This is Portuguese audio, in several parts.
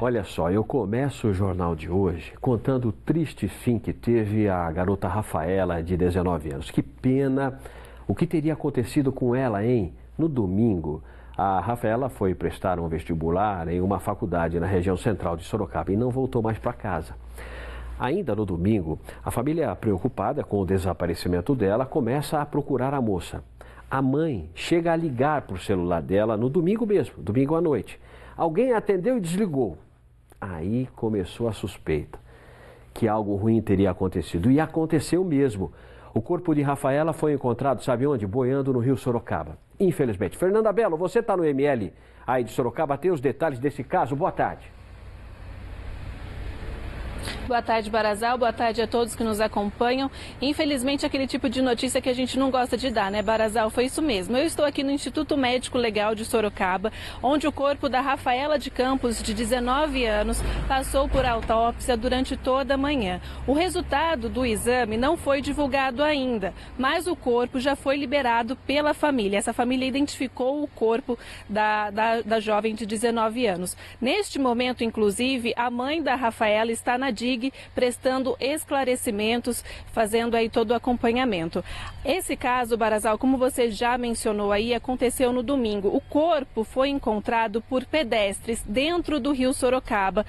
Olha só, eu começo o jornal de hoje contando o triste fim que teve a garota Rafaela, de 19 anos. Que pena o que teria acontecido com ela, hein? No domingo, a Rafaela foi prestar um vestibular em uma faculdade na região central de Sorocaba e não voltou mais para casa. Ainda no domingo, a família, preocupada com o desaparecimento dela, começa a procurar a moça. A mãe chega a ligar para o celular dela no domingo mesmo, domingo à noite. Alguém atendeu e desligou. Aí começou a suspeita que algo ruim teria acontecido. E aconteceu mesmo. O corpo de Rafaela foi encontrado, sabe onde? Boiando no rio Sorocaba. Infelizmente. Fernanda Bello, você está no ML aí de Sorocaba, tem os detalhes desse caso. Boa tarde. Boa tarde, Barazal. Boa tarde a todos que nos acompanham. Infelizmente, aquele tipo de notícia que a gente não gosta de dar, né, Barazal? Foi isso mesmo. Eu estou aqui no Instituto Médico Legal de Sorocaba, onde o corpo da Rafaela de Campos, de 19 anos, passou por autópsia durante toda a manhã. O resultado do exame não foi divulgado ainda, mas o corpo já foi liberado pela família. Essa família identificou o corpo da jovem de 19 anos. Neste momento, inclusive, a mãe da Rafaela está na DIG, prestando esclarecimentos, fazendo aí todo o acompanhamento. Esse caso, Barazal, como você já mencionou aí, aconteceu no domingo. O corpo foi encontrado por pedestres dentro do rio Sorocaba,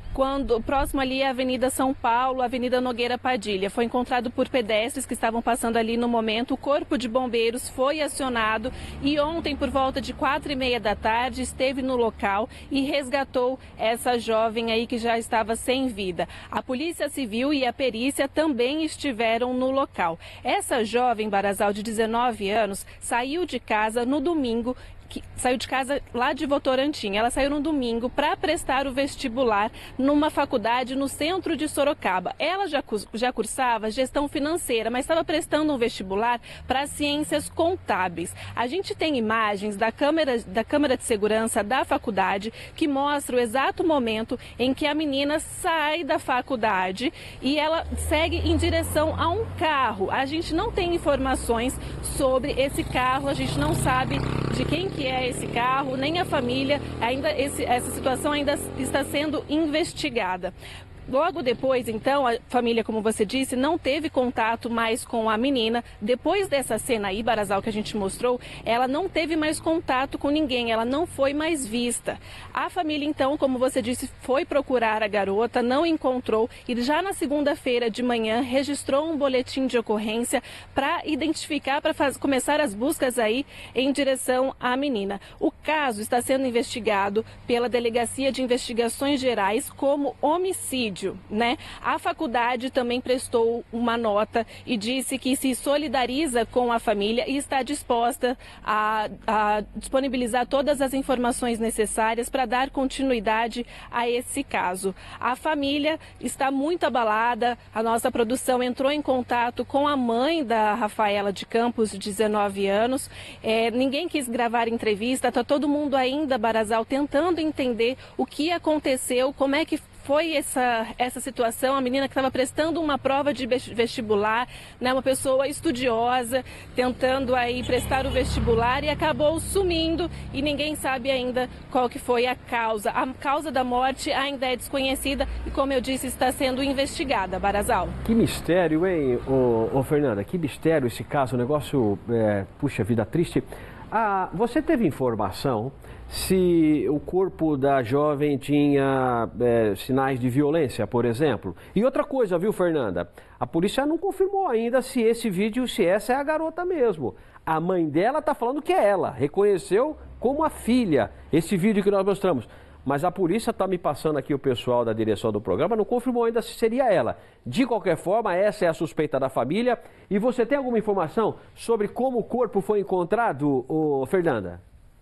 próximo ali à Avenida São Paulo, Avenida Nogueira Padilha. Foi encontrado por pedestres que estavam passando ali no momento. O corpo de bombeiros foi acionado e ontem, por volta de 4h30 da tarde, esteve no local e resgatou essa jovem aí que já estava sem vida. A Polícia Civil e a perícia também estiveram no local. Essa jovem, Barazal, de 19 anos, saiu de casa no domingo, saiu de casa lá de Votorantim. Ela saiu no domingo para prestar o vestibular numa faculdade no centro de Sorocaba. Ela já cursava gestão financeira, mas estava prestando um vestibular para ciências contábeis. A gente tem imagens da câmera de segurança da faculdade que mostra o exato momento em que a menina sai da faculdade e ela segue em direção a um carro. A gente não tem informações sobre esse carro, a gente não sabe de quem que é esse carro, nem a família. Essa situação ainda está sendo investigada. Logo depois, então, a família, como você disse, não teve contato mais com a menina. Depois dessa cena aí, Barazal, que a gente mostrou, ela não teve mais contato com ninguém, ela não foi mais vista. A família, então, como você disse, foi procurar a garota, não encontrou e já na segunda-feira de manhã registrou um boletim de ocorrência para identificar, para começar as buscas aí em direção à menina. O caso está sendo investigado pela Delegacia de Investigações Gerais como homicídio, né? A faculdade também prestou uma nota e disse que se solidariza com a família e está disposta a disponibilizar todas as informações necessárias para dar continuidade a esse caso. A família está muito abalada. A nossa produção entrou em contato com a mãe da Rafaela de Campos, de 19 anos. Ninguém quis gravar entrevista, está todo mundo ainda, Barazal, tentando entender o que aconteceu, como é que foi essa situação. A menina que estava prestando uma prova de vestibular, né, uma pessoa estudiosa, tentando aí prestar o vestibular e acabou sumindo e ninguém sabe ainda qual que foi a causa. A causa da morte ainda é desconhecida e, como eu disse, está sendo investigada, Barazal. Que mistério, hein, Fernanda? Que mistério esse caso, um negócio, puxa vida, triste. Você teve informação se o corpo da jovem tinha sinais de violência, por exemplo? E outra coisa, viu, Fernanda? A polícia não confirmou ainda se esse vídeo, se essa é a garota mesmo. A mãe dela está falando que é ela, reconheceu como a filha esse vídeo que nós mostramos. Mas a polícia está me passando aqui, o pessoal da direção do programa não confirmou ainda se seria ela. De qualquer forma, essa é a suspeita da família. E você tem alguma informação sobre como o corpo foi encontrado, Fernanda?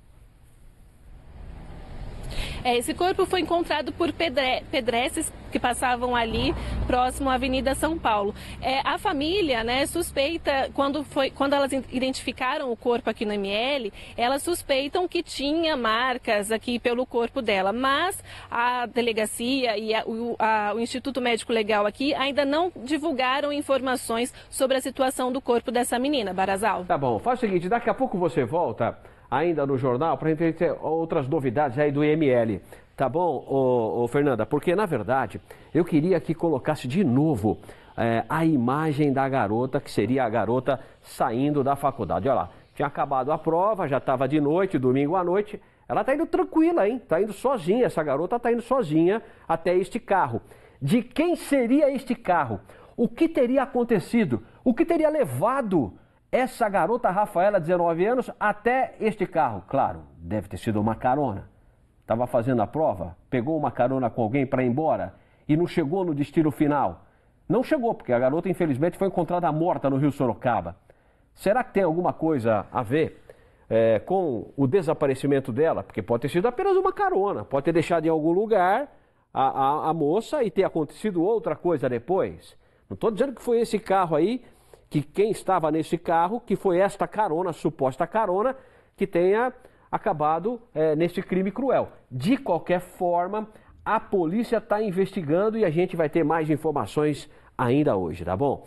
Esse corpo foi encontrado por pedestres que passavam ali próximo à Avenida São Paulo. A família, né, suspeita, quando elas identificaram o corpo aqui no ML, elas suspeitam que tinha marcas aqui pelo corpo dela, mas a delegacia e o Instituto Médico Legal aqui ainda não divulgaram informações sobre a situação do corpo dessa menina, Barazal. Tá bom, faz o seguinte, daqui a pouco você volta ainda no jornal para a gente ter outras novidades aí do IML. Tá bom, Fernanda, porque na verdade eu queria que colocasse de novo a imagem da garota, que seria a garota saindo da faculdade. Olha lá, tinha acabado a prova, já estava de noite, domingo à noite. Ela está indo tranquila, hein? Está indo sozinha, essa garota está indo sozinha até este carro. De quem seria este carro? O que teria acontecido? O que teria levado essa garota Rafaela, 19 anos, até este carro? Claro, deve ter sido uma carona. Estava fazendo a prova, pegou uma carona com alguém para ir embora e não chegou no destino final. Não chegou, porque a garota, infelizmente, foi encontrada morta no Rio Sorocaba. Será que tem alguma coisa a ver com o desaparecimento dela? Porque pode ter sido apenas uma carona, pode ter deixado em algum lugar a moça e ter acontecido outra coisa depois. Não estou dizendo que foi esse carro aí, que quem estava nesse carro, que foi esta carona, suposta carona, que tenha acabado nesse crime cruel. De qualquer forma, a polícia está investigando e a gente vai ter mais informações ainda hoje, tá bom?